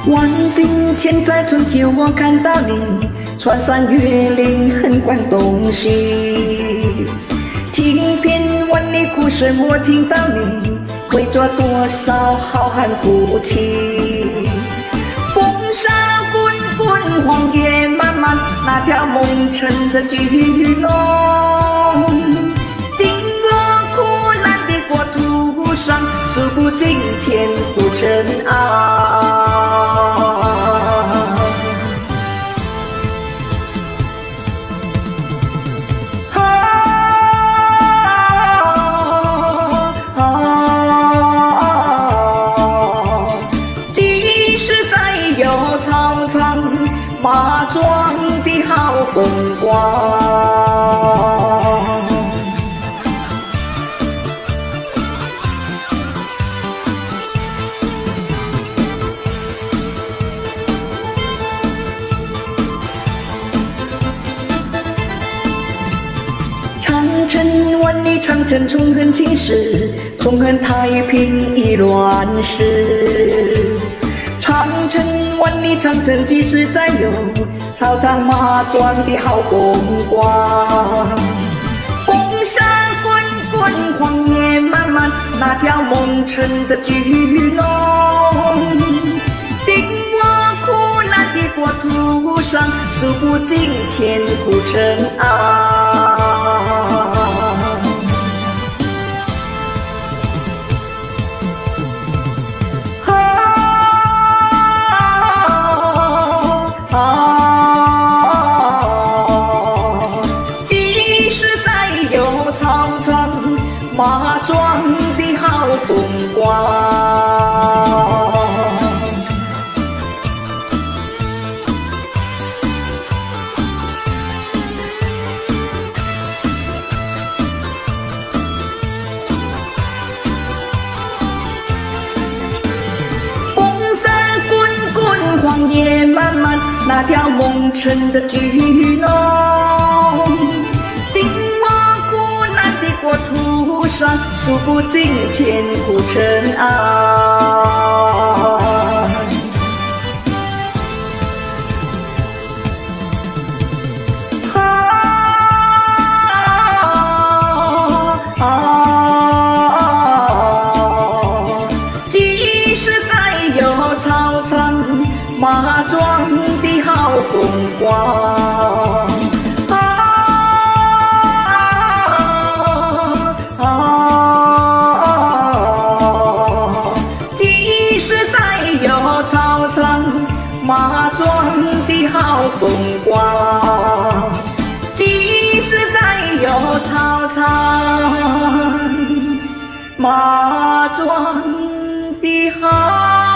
万金钱在春秋，我看到你穿山越岭，横贯东西。听遍万里苦水，我听到你会做多少浩瀚哭泣。风沙滚滚，荒野漫漫，那条蒙尘的巨龙，经过苦难的国土上，数不尽千古尘埃。马壮的好风光，长城万里长城纵横青史，纵横太平亦乱世。长城万里长城几时再有，草场马壮的好风光。风沙滚滚，荒野漫漫，那条蒙尘的巨龙，经过苦难的国土上，数不尽千古尘埃。草场马壮的好风光，风沙滚滚，荒野漫漫，那条蒙尘的巨龙，国土上数不尽千古尘埃。即使再有草场马壮的好风光。草场马壮的好风光，即使再有草场马壮的好